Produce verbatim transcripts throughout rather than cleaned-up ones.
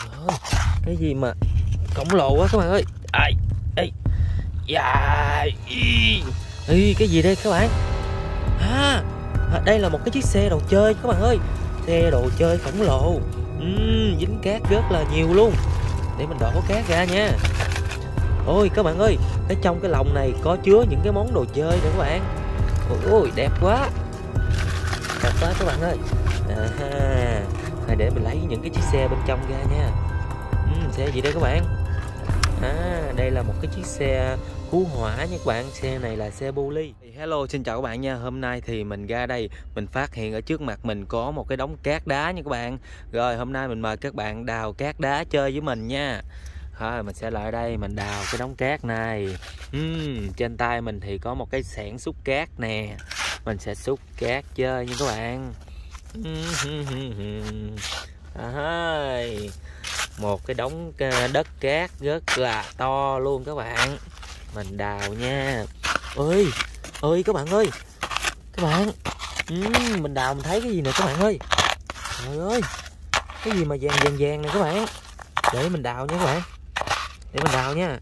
Ôi, cái gì mà khổng lồ quá các bạn ơi. Ai, ê, dạ, y, y, cái gì đây các bạn? À, đây là một cái chiếc xe đồ chơi các bạn ơi. Xe đồ chơi khổng lồ. Uhm, dính cát rất là nhiều luôn. Để mình đổ cát ra nha. Ôi các bạn ơi, cái trong cái lồng này có chứa những cái món đồ chơi nữa các bạn. Ôi đẹp quá. Đẹp quá các bạn ơi. À, để mình lấy những cái chiếc xe bên trong ra nha. Uhm, xe gì đây các bạn? À, đây là một cái chiếc xe cứu hỏa nha các bạn. Xe này là xe Bully. Hello, xin chào các bạn nha. Hôm nay thì mình ra đây, mình phát hiện ở trước mặt mình có một cái đống cát đá nha các bạn. Rồi hôm nay mình mời các bạn đào cát đá chơi với mình nha. Thôi mình sẽ lại đây mình đào cái đống cát này. uhm, Trên tay mình thì có một cái xẻng xúc cát nè. Mình sẽ xúc cát chơi nha các bạn. À, một cái đống đất cát rất là to luôn các bạn. Mình đào nha. Ơi ơi các bạn ơi, các bạn, uhm, mình đào mình thấy cái gì nè các bạn ơi. Trời ơi, cái gì mà vàng vàng vàng nè các bạn. Để mình đào nha các bạn. Để mình đào nha.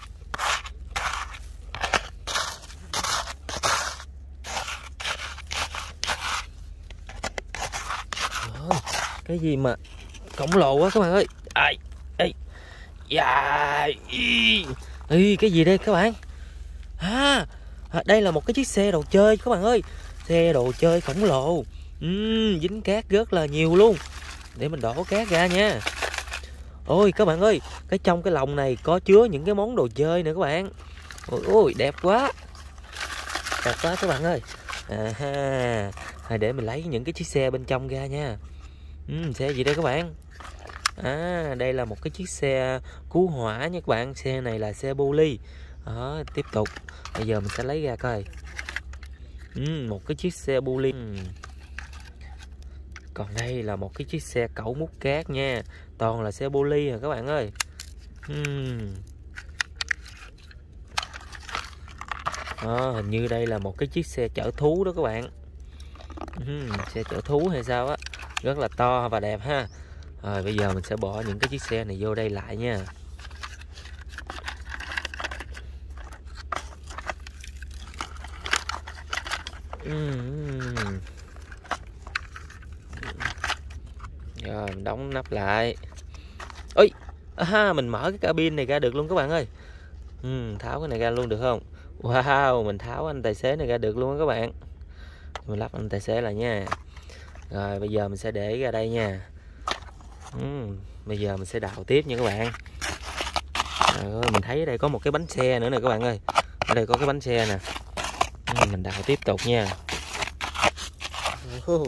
Trời, cái gì mà khổng lồ quá các bạn ơi. Ai, ê, dạ, y, y, cái gì đây các bạn? À, đây là một cái chiếc xe đồ chơi các bạn ơi. Xe đồ chơi khổng lồ. uhm, Dính cát rất là nhiều luôn. Để mình đổ cát ra nha. Ôi các bạn ơi, cái trong cái lồng này có chứa những cái món đồ chơi nữa các bạn. Ôi, ôi đẹp quá. Đẹp quá các bạn ơi. À, để mình lấy những cái chiếc xe bên trong ra nha. uhm, Xe gì đây các bạn? À, đây là một cái chiếc xe cứu hỏa nha các bạn. Xe này là xe Bully. Đó, tiếp tục. Bây giờ mình sẽ lấy ra coi. uhm, Một cái chiếc xe Bully. uhm. Còn đây là một cái chiếc xe cẩu múc cát nha. Toàn là xe Bully rồi các bạn ơi. uhm. Đó, hình như đây là một cái chiếc xe chở thú đó các bạn. uhm, Xe chở thú hay sao á. Rất là to và đẹp ha. Rồi bây giờ mình sẽ bỏ những cái chiếc xe này vô đây lại nha. uhm. Rồi mình đóng nắp lại. Ôi, à, mình mở cái cabin này ra được luôn các bạn ơi. uhm, Tháo cái này ra luôn được không? Wow, mình tháo anh tài xế này ra được luôn á các bạn. Mình lắp anh tài xế lại nha. Rồi bây giờ mình sẽ để ra đây nha. uhm, Bây giờ mình sẽ đào tiếp nha các bạn. Rồi, mình thấy ở đây có một cái bánh xe nữa nè các bạn ơi. Ở đây có cái bánh xe nè. uhm, Mình đào tiếp tục nha. uh.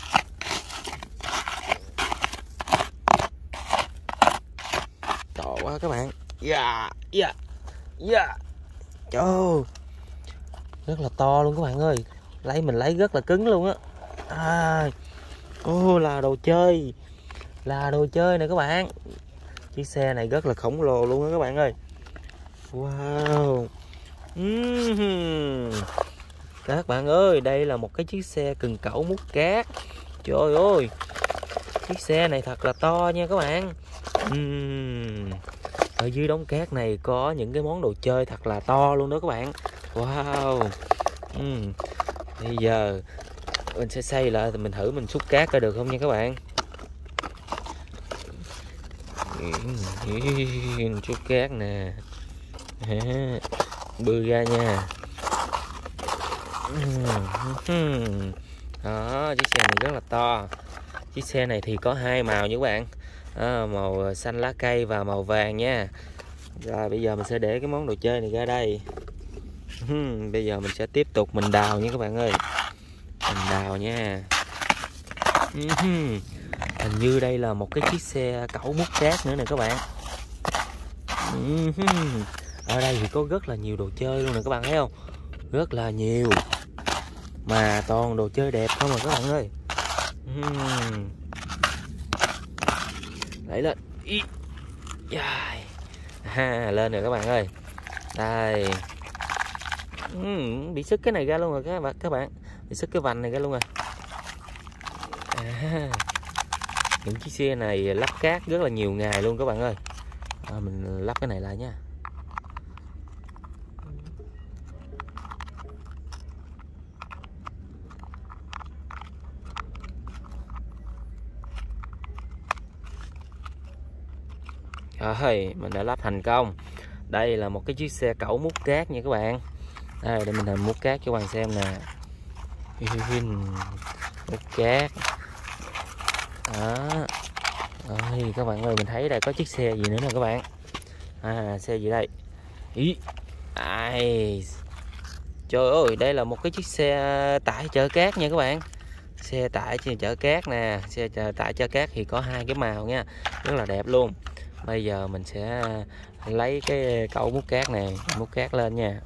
To quá các bạn. Yeah, yeah, yeah. Trời, rất là to luôn các bạn ơi. Lấy mình lấy rất là cứng luôn á. À, ô, là đồ chơi. Là đồ chơi nè các bạn. Chiếc xe này rất là khổng lồ luôn á các bạn ơi. Wow. uhm. Các bạn ơi, đây là một cái chiếc xe cần cẩu múc cát. Trời ơi, chiếc xe này thật là to nha các bạn. uhm. Ở dưới đống cát này có những cái món đồ chơi thật là to luôn đó các bạn. Wow. uhm. Bây giờ mình sẽ xây lại thì mình thử mình xúc cát coi được không nha các bạn. Xúc cát nè. Bươi ra nha. Đó, chiếc xe này rất là to. Chiếc xe này thì có hai màu nha các bạn. À, màu xanh lá cây và màu vàng nha. Rồi bây giờ mình sẽ để cái món đồ chơi này ra đây. Bây giờ mình sẽ tiếp tục mình đào nha các bạn ơi. Mình đào nha. Hình như đây là một cái chiếc xe cẩu múc cát nữa nè các bạn. Ở đây thì có rất là nhiều đồ chơi luôn nè các bạn thấy không? Rất là nhiều. Mà toàn đồ chơi đẹp không à các bạn ơi. Đẩy lên. Ha, lên rồi các bạn ơi. Đây. Bị sức cái này ra luôn rồi các bạn. Các bạn bị sức cái vành này ra luôn rồi. À. Những chiếc xe này lắp cát rất là nhiều ngày luôn các bạn ơi. À, mình lắp cái này lại nha. Rồi, mình đã lắp thành công. Đây là một cái chiếc xe cẩu múc cát nha các bạn. Đây, để mình làm múc cát cho các bạn xem nè. Múc cát. Đó. Rồi, các bạn ơi, mình thấy đây có chiếc xe gì nữa nè các bạn. À, xe gì đây? Ý. Ai. Trời ơi, đây là một cái chiếc xe tải chở cát nha các bạn. Xe tải chở cát nè, xe tải chở cát thì có hai cái màu nha, rất là đẹp luôn. Bây giờ mình sẽ lấy cái cẩu múc cát này, múc cát lên nha.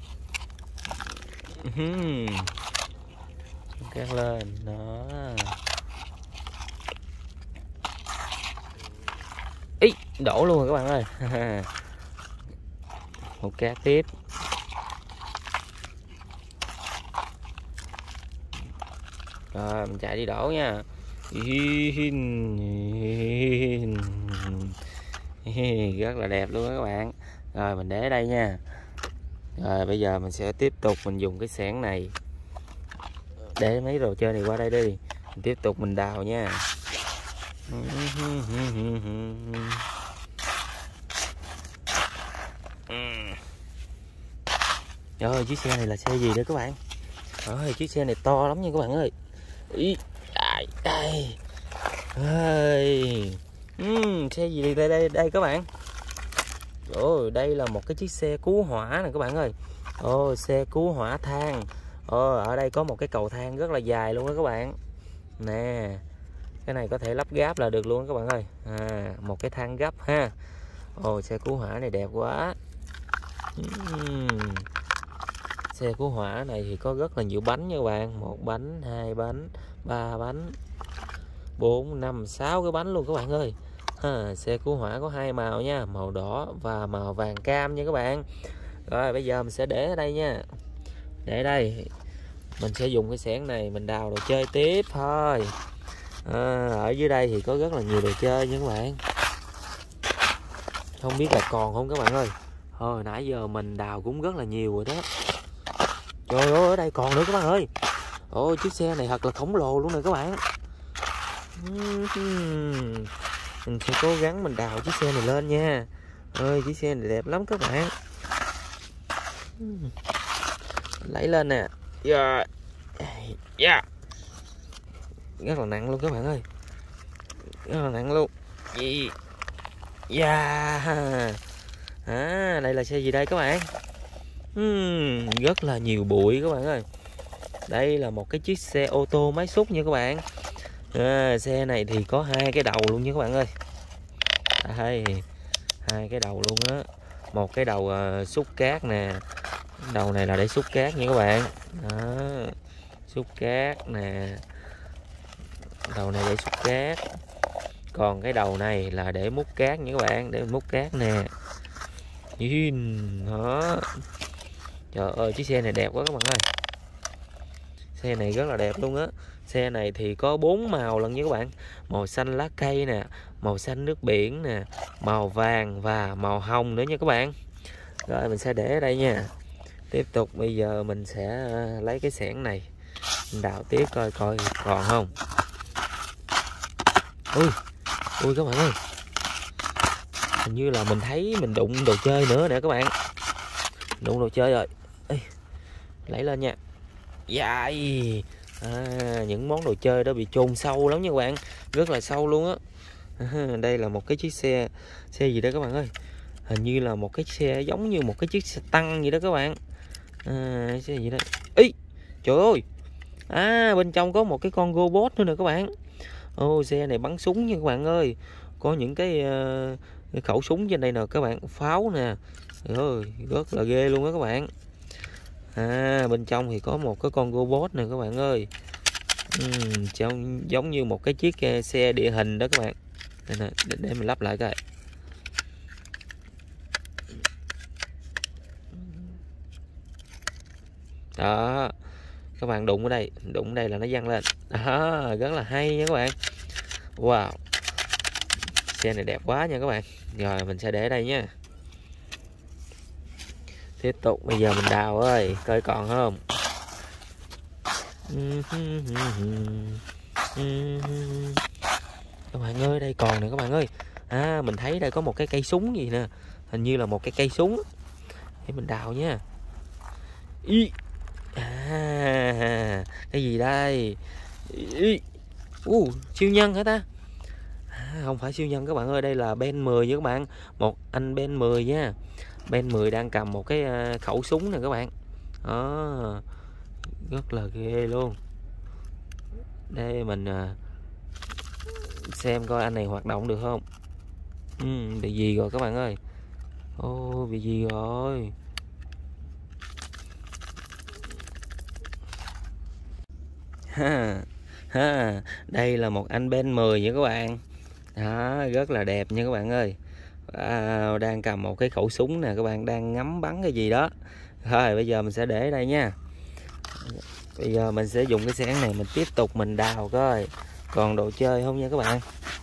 Múc cát lên, đó. Ý, đổ luôn rồi các bạn ơi. Múc cát tiếp. Rồi, mình chạy đi đổ nha. Rất là đẹp luôn đó các bạn. Rồi mình để ở đây nha. Rồi bây giờ mình sẽ tiếp tục mình dùng cái xẻng này để mấy đồ chơi này qua đây đi. Mình tiếp tục mình đào nha. Rồi chiếc xe này là xe gì đó các bạn? Rồi chiếc xe này to lắm nha các bạn ơi. Ý, ai, ai. Ơi. Uhm, xe gì đây đây đây các bạn? Ồ, đây là một cái chiếc xe cứu hỏa nè các bạn ơi. Ồ, xe cứu hỏa than. Ồ, ở đây có một cái cầu thang rất là dài luôn đó các bạn. Nè, cái này có thể lắp ráp là được luôn các bạn ơi. À, một cái thang gấp ha. Ồ, xe cứu hỏa này đẹp quá. Uhm. Xe cứu hỏa này thì có rất là nhiều bánh nha các bạn. Một bánh, hai bánh, ba bánh, bốn, năm, sáu cái bánh luôn các bạn ơi. Ha, xe cứu hỏa có hai màu nha, màu đỏ và màu vàng cam nha các bạn. Rồi bây giờ mình sẽ để ở đây nha. Để ở đây mình sẽ dùng cái xẻng này mình đào đồ chơi tiếp thôi. À, ở dưới đây thì có rất là nhiều đồ chơi nha các bạn. Không biết là còn không các bạn ơi. Hồi nãy giờ mình đào cũng rất là nhiều rồi đó. Trời ơi, ở đây còn nữa các bạn ơi. Ôi, chiếc xe này thật là khổng lồ luôn nè các bạn. Mình sẽ cố gắng mình đào chiếc xe này lên nha. Ơi, chiếc xe này đẹp lắm các bạn. Lấy lên nè. Yeah. Yeah. Rất là nặng luôn các bạn ơi. Rất là nặng luôn. Yeah. À, đây là xe gì đây các bạn? uhm, Rất là nhiều bụi các bạn ơi. Đây là một cái chiếc xe ô tô máy xúc nha các bạn. À, xe này thì có hai cái đầu luôn nha các bạn ơi. Đây, hai cái đầu luôn á. Một cái đầu uh, xúc cát nè. Đầu này là để xúc cát nha các bạn. Đó, xúc cát nè. Đầu này để xúc cát. Còn cái đầu này là để múc cát nha các bạn. Để múc cát nè. Đó. Trời ơi, chiếc xe này đẹp quá các bạn ơi. Xe này rất là đẹp luôn á. Xe này thì có bốn màu lần nha các bạn. Màu xanh lá cây nè, màu xanh nước biển nè, màu vàng và màu hồng nữa nha các bạn. Rồi mình sẽ để ở đây nha. Tiếp tục bây giờ mình sẽ lấy cái xẻng này mình đào tiếp coi coi còn không. Ui, ui các bạn ơi. Hình như là mình thấy mình đụng đồ chơi nữa nè các bạn. Đụng đồ chơi rồi. Ê, lấy lên nha. Dài. À, những món đồ chơi đó bị chôn sâu lắm nha các bạn. Rất là sâu luôn á. À, đây là một cái chiếc xe. Xe gì đó các bạn ơi. Hình như là một cái xe giống như một cái chiếc xe tăng vậy đó các bạn. À, xe gì đó. Ý, trời ơi. À, bên trong có một cái con robot nữa nè các bạn. Ô, xe này bắn súng nha các bạn ơi. Có những cái, uh, cái khẩu súng trên đây nè các bạn. Pháo nè. Ôi, rất là ghê luôn đó các bạn. À, bên trong thì có một cái con robot nè các bạn ơi. uhm, trong, giống như một cái chiếc uh, xe địa hình đó các bạn. Đây nè, để, để mình lắp lại coi. Đó, các bạn đụng ở đây, đụng ở đây là nó văng lên. Đó, rất là hay nha các bạn. Wow, Xe này đẹp quá nha các bạn. Rồi mình sẽ để đây nha. Tiếp tục bây giờ mình đào ơi, coi còn không. Các bạn ơi, đây còn nè các bạn ơi. À, mình thấy đây có một cái cây súng gì nè. Hình như là một cái cây súng. Để mình đào nha. Ý. À, cái gì đây? Ý. Uh, siêu nhân hả ta? À, không phải siêu nhân các bạn ơi, đây là Ben mười nha các bạn. Một anh Ben mười nha. Ben mười đang cầm một cái khẩu súng nè các bạn. Đó. Rất là ghê luôn. Đây mình xem coi anh này hoạt động được không. Ừ, bị gì rồi các bạn ơi. Ô, bị gì rồi. Ha, ha, đây là một anh Ben mười nha các bạn. Đó, rất là đẹp nha các bạn ơi. À, đang cầm một cái khẩu súng nè các bạn, đang ngắm bắn cái gì đó. Rồi bây giờ mình sẽ để đây nha. Bây giờ mình sẽ dùng cái xẻng này mình tiếp tục mình đào coi còn đồ chơi không nha các bạn.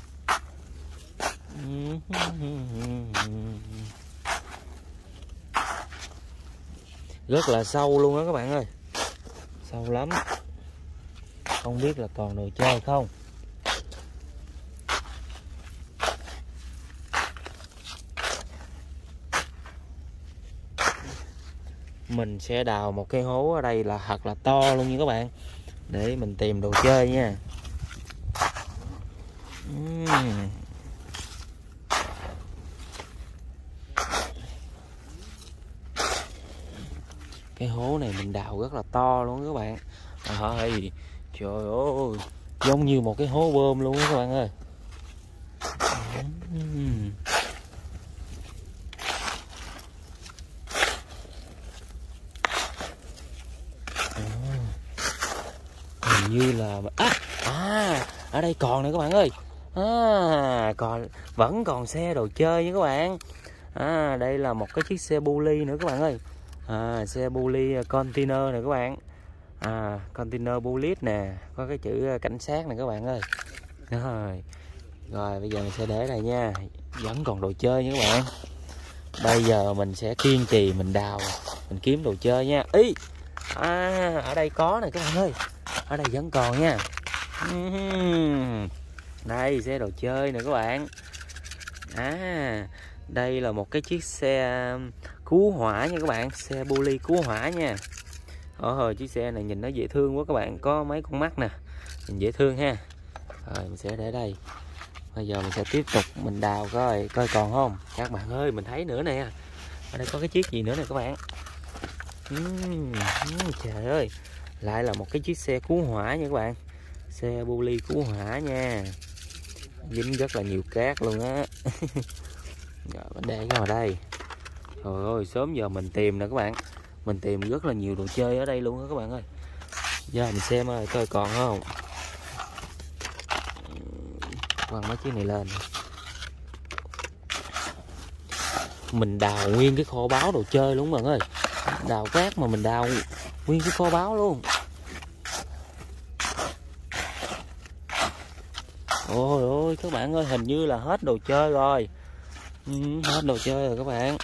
Rất là sâu luôn đó các bạn ơi. Sâu lắm. Không biết là còn đồ chơi không. Mình sẽ đào một cái hố ở đây là thật là to luôn nha các bạn, để mình tìm đồ chơi nha. uhm. Cái hố này mình đào rất là to luôn các bạn. Rồi, trời ơi, giống như một cái hố bơm luôn đó các bạn ơi. uhm. Hình như là à, à ở đây còn nè các bạn ơi. À, còn vẫn còn xe đồ chơi nha các bạn. À, đây là một cái chiếc xe bully nữa các bạn ơi. À, xe bully container này các bạn. À, container bullet nè, có cái chữ cảnh sát này các bạn ơi. Rồi, rồi bây giờ mình sẽ để đây nha. Vẫn còn đồ chơi nha các bạn. Bây giờ mình sẽ kiên trì mình đào, mình kiếm đồ chơi nha. Ý, à, ở đây có nè các bạn ơi. Ở đây vẫn còn nha. Đây xe đồ chơi nè các bạn. À, đây là một cái chiếc xe cứu hỏa nha các bạn, xe bully cứu hỏa nha. Ờ, chiếc xe này nhìn nó dễ thương quá các bạn, có mấy con mắt nè, nhìn dễ thương ha. Rồi mình sẽ để đây. Bây giờ mình sẽ tiếp tục mình đào coi coi còn không. Các bạn ơi, mình thấy nữa nè. Ở đây có cái chiếc gì nữa nè các bạn. uhm, Trời ơi, lại là một cái chiếc xe cứu hỏa nha các bạn. Xe bully cứu hỏa nha. Dính rất là nhiều cát luôn á. Rồi mình để cái vào đây. Trời ơi, sớm giờ mình tìm nè các bạn. Mình tìm rất là nhiều đồ chơi ở đây luôn á các bạn ơi. Giờ mình xem ơi coi còn không. Quăng mấy chiếc này lên. Mình đào nguyên cái kho báu đồ chơi luôn bạn ơi. Đào cát mà mình đào nguyên cái kho báu luôn. Ôi ôi các bạn ơi, hình như là hết đồ chơi rồi. Ừ, hết đồ chơi rồi các bạn.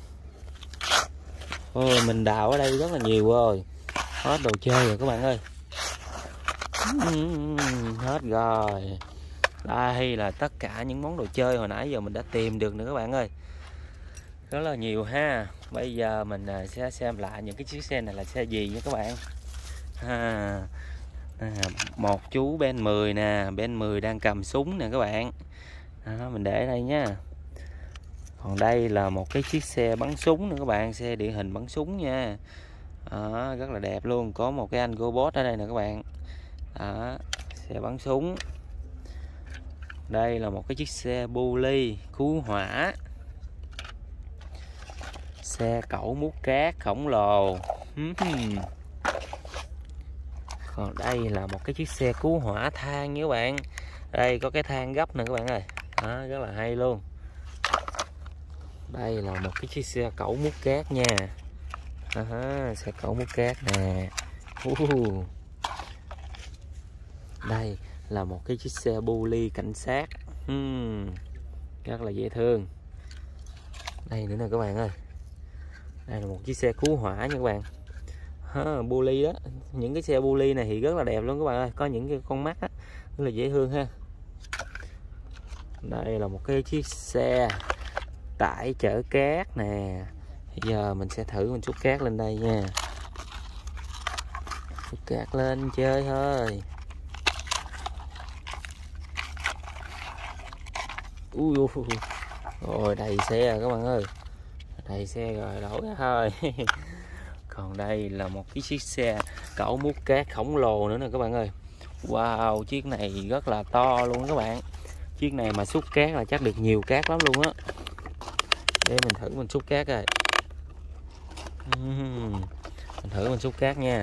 Ôi, mình đào ở đây rất là nhiều rồi. Hết đồ chơi rồi các bạn ơi. Ừ, hết rồi. Đây là tất cả những món đồ chơi hồi nãy giờ mình đã tìm được nữa các bạn ơi. Rất là nhiều ha. Bây giờ mình sẽ xem lại những cái chiếc xe này là xe gì nha các bạn. À, à, một chú Ben mười nè, Ben mười đang cầm súng nè các bạn. Đó, mình để đây nha. Còn đây là một cái chiếc xe bắn súng nữa các bạn, xe địa hình bắn súng nha. Đó, rất là đẹp luôn, có một cái anh robot ở đây nè các bạn. Đó, xe bắn súng. Đây là một cái chiếc xe bully cứu hỏa. Xe cẩu múc cát khổng lồ. Còn đây là một cái chiếc xe cứu hỏa than nha các bạn. Đây có cái than gấp nè các bạn ơi. Đó, rất là hay luôn. Đây là một cái chiếc xe cẩu múc cát nha. À, xe cẩu múc cát nè. uh. Đây là một cái chiếc xe bully cảnh sát. uhm. rất là dễ thương. Đây nữa nè các bạn ơi, đây là một chiếc xe cứu hỏa nha các bạn. Ha, bully đó, những cái xe bully này thì rất là đẹp luôn các bạn ơi, có những cái con mắt á, rất là dễ thương ha. Đây là một cái chiếc xe tải chở cát nè. Bây giờ mình sẽ thử mình xúc cát lên đây nha. Xúc cát lên chơi thôi. Ui, ui, rồi đầy xe rồi các bạn ơi, đầy xe rồi, đổ ra thôi. Còn đây là một cái chiếc xe cẩu múc cát khổng lồ nữa nè các bạn ơi. Wow, chiếc này rất là to luôn các bạn. Chiếc này mà xúc cát là chắc được nhiều cát lắm luôn á. Để mình thử mình xúc cát rồi. uhm, Mình thử mình xúc cát nha.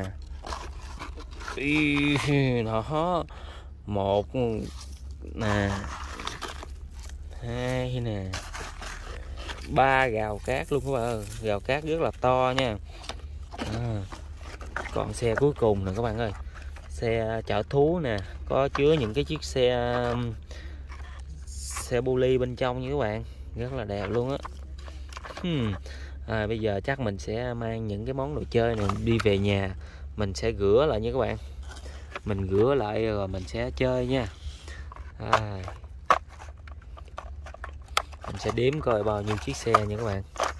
Ý, đó, một nè, hai nè, ba gào cát luôn các bạn ơi. Gào cát rất là to nha. À, còn xe cuối cùng nè các bạn ơi, xe chở thú nè, có chứa những cái chiếc xe xe bully bên trong như các bạn, rất là đẹp luôn á. hmm. à, Bây giờ chắc mình sẽ mang những cái món đồ chơi này đi về nhà, mình sẽ rửa lại nha các bạn. Mình rửa lại rồi mình sẽ chơi nha. à, Mình sẽ đếm coi bao nhiêu chiếc xe nha các bạn.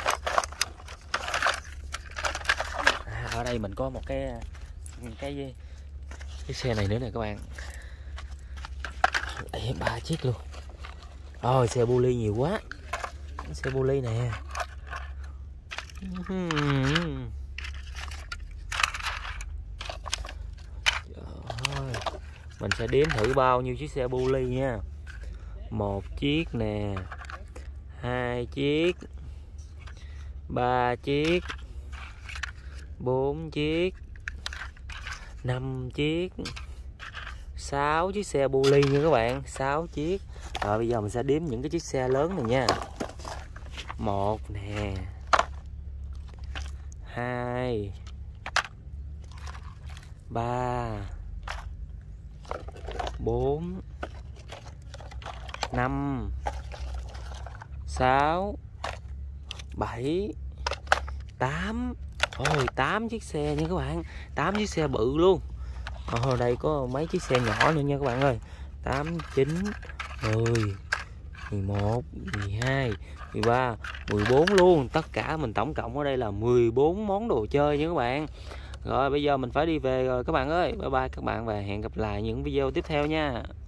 à, Ở đây mình có một cái cái cái xe này nữa nè các bạn. Ba chiếc luôn. Ôi, xe bully nhiều quá. Xe bully nè. Trời, mình sẽ đếm thử bao nhiêu chiếc xe bully nha. Một chiếc nè, hai chiếc, ba chiếc, bốn chiếc, năm chiếc, sáu chiếc xe bully nha các bạn, sáu chiếc. Rồi bây giờ mình sẽ đếm những cái chiếc xe lớn này nha. Một nè, hai, ba, bốn, năm, sáu, bảy, tám. Ôi, tám chiếc xe nha các bạn, tám chiếc xe bự luôn. Ở đây có mấy chiếc xe nhỏ nữa nha các bạn ơi. Tám, chín, mười, mười một, mười hai, mười ba, mười bốn luôn. Tất cả mình tổng cộng ở đây là mười bốn món đồ chơi nha các bạn. Rồi bây giờ mình phải đi về rồi các bạn ơi. Bye bye các bạn và hẹn gặp lại những video tiếp theo nha.